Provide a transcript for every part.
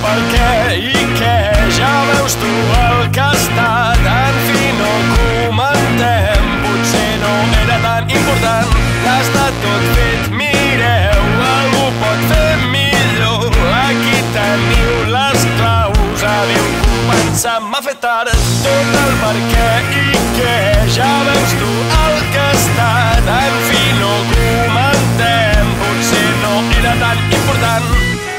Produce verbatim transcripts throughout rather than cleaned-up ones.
per què i què, ja veus tu el que ha estat. En fi, no comentem, potser no era tan important. Ja està tot fet, mireu, algú pot fer millor. Aquí teniu les claus, adéu, començar m'ha fet tard. Tot el per què i què, ja veus tu el que ha estat. En fi, no comentem, potser no era tan important.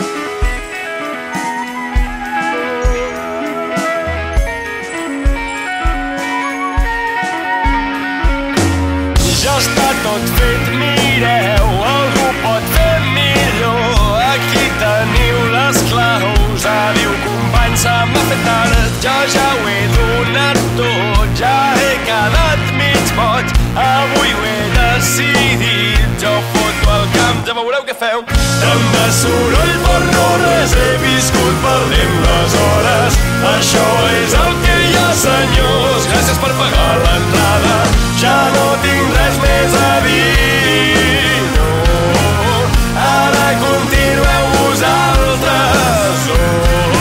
Ja està tot fet, mireu, algú pot fer millor. Aquí teniu les claus, adéu companys, se m'ha fet tard. Jo ja ho he donat tot, ja he quedat mig boig. Avui ho he decidit, jo foto al camp, ja veureu què feu. Tant de soroll per no res, he viscut perdent les hores. Això és el que hi ha, senyors, gràcies per pagar l'entrada. Ja no tinc res més a dir, no. Ara continueu vosaltres, oh,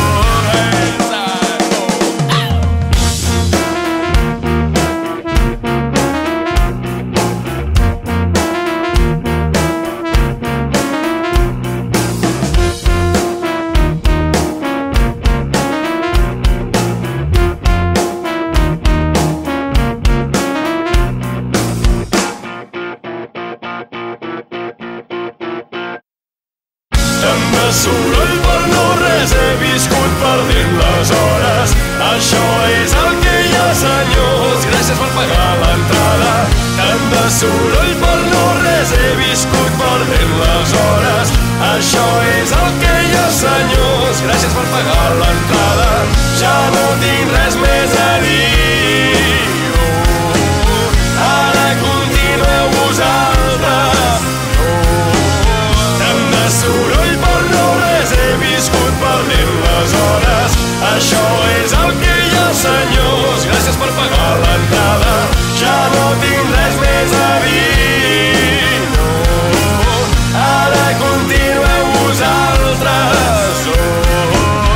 soroll per no res, he viscut perdent les hores. Això és el que hi ha, senyors, gràcies per pagar l'entrada. Tant de soroll per no res, he viscut perdent les hores. Això és el que hi ha, senyors, gràcies per pagar l'entrada. Ja no tinc res més a dir, oh, ara continueu vosaltres, oh. Tant de soroll per no res, he viscut perdent les hores. Això és el que hi ha, senyors, gràcies per pagar l'entrada. Ja no tinc res més a dir, no. Ara continueu vosaltres, oh.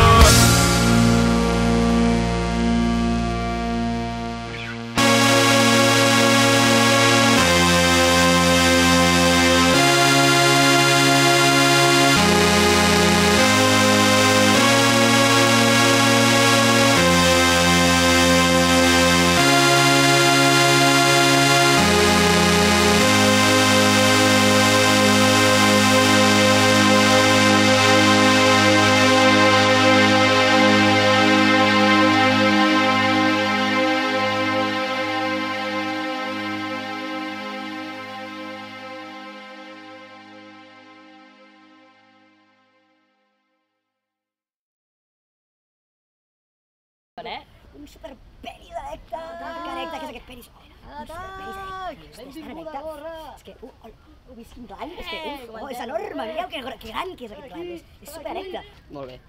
Un superperi d'Erecta! Que Erecta, què és aquest peri? Un superperi d'Erecta! Benvinguda, gorra! És que, uh, heu vist quin clan? És que, uf, oh, és enorme! Mireu que gran que és aquest clan! És supererecta! Molt bé.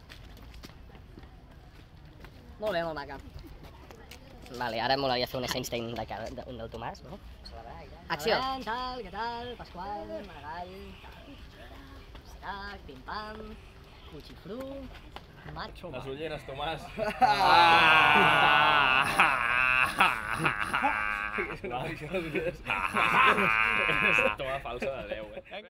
Molt bé, molt maca. Vale, ara molaria fer un Einstein de cara d'un del Tomàs, no? Acció! Què tal, què tal? Pasqual, Maragall... Sac, pim-pam... Cuchifru... Macho... Les ulleres, Tomàs. És una visió de les ulleres. És una toma falsa de Déu, eh?